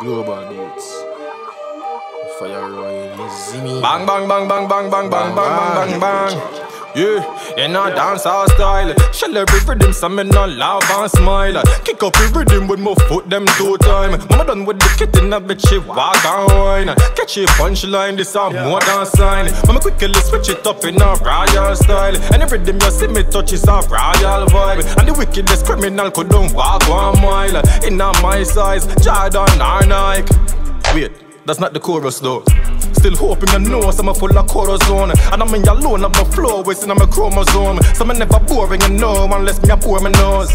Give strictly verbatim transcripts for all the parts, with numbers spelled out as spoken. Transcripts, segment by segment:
Global beats. Fyah Roiall, Zimmy. Bang bang bang bang bang bang bang bang bang bang bang. Yeah, in a dancehall style. Shell every rhythm, some men no laugh and smile. Kick up the rhythm with my foot them two time. Mama done with the kitten, I bet she walk and whine. Catch a punchline, this a more than sign. Mama quickly switch it up in a royal style. And every rhythm you see me touch is a royal vibe. And the wickedest criminal couldn't walk one mile. In a my size, Jordan or Nike. Wait, that's not the chorus though. Still hoping I know some are full of cortisone. And I'm in your alone of my flow, wasting on my chromosome. Some are never boring, you know, unless me a pour my nose.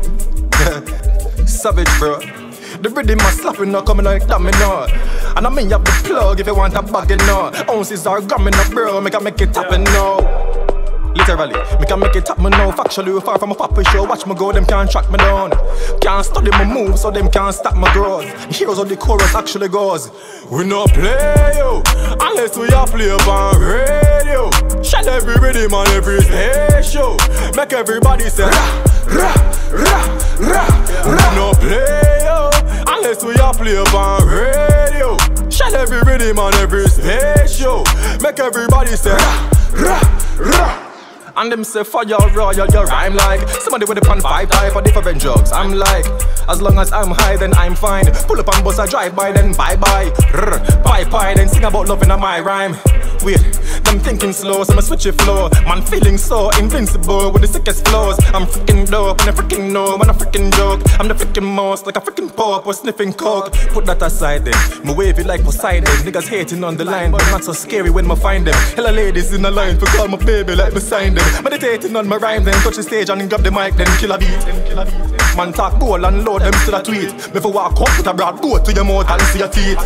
Savage, bro. The rhythm is slapping up, coming like domino. And I mean you have the plug if you want a bag, you know. Ounces are gramming up, bro, make I make it happen now. Literally, me can make it happen now. Factually, far from a poppy show. Watch me go, them can't track me down. Can't study my moves, so them can't stop my growth. Here's how the chorus actually goes. We no play yo, unless we a play on radio. Shut every rhythm on every stage show. Make everybody say ra, ra, ra, ra. We no play yo, unless we a play on radio. Shut every rhythm on every stage show. Make everybody say ra, ra, ra. And them say Fyah Roiall, you rhyme like somebody with a pan five type of different drugs. I'm like, as long as I'm high, then I'm fine. Pull up and bust a drive by, then bye bye. Rrr, bye bye, then sing about loving on my rhyme. Wait, them thinking slow, so I'ma switch it flow. Man feeling so invincible with the sickest flows. I'm freaking dope and I freaking know when I freaking joke. I'm the freaking most like a freaking pork or sniffing coke. Put that aside then, me wave it like Poseidon. Niggas hating on the line, but not so scary when me find them. Hella ladies in the line for call my baby like me sign them. Meditating on my rhymes, then touch the stage and grab the mic, then kill a beat. Man talk goal and load them still a tweet. Before walk up with a broad boat to your mouth and see your teeth.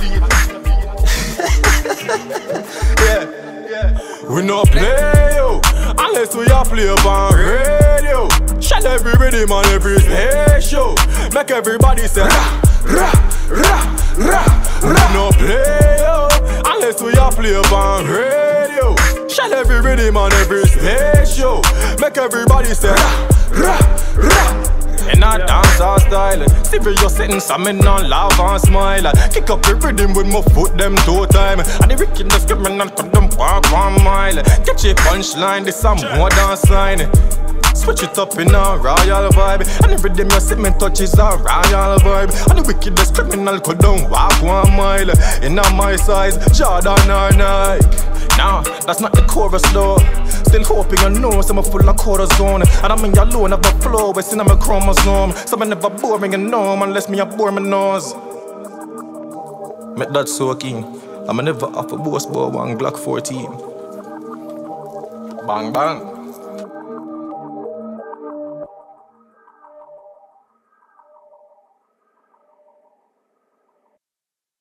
Yeah, yeah. We no play yo, unless we a play on radio. Shut every rhythm on every stage show. Make everybody say ra, ra, ra, ra. We no play yo, unless we a play on radio. Shut every rhythm on every stage show. Make everybody say ra, ra, ra. In a dancehall style, serious sitting, some men non laugh and smile. Kick up the rhythm with my foot them two time. And the wickedest criminal could them walk one mile. Catch a punchline, this a more than sign. Switch it up in a royal vibe. And the rhythm you see me touch is a royal vibe. And the wickedest criminal could don't walk one mile. In a my size, Jordan or Nike. Nah, that's not the chorus though. Still hoping I know some are full of cortisone. And I'm in your alone of a flow, it's in my chromosome. Some are never boring and numb unless me a bore my nose. Make that so keen. I'm never off a boss ball one Glock fourteen. Bang bang.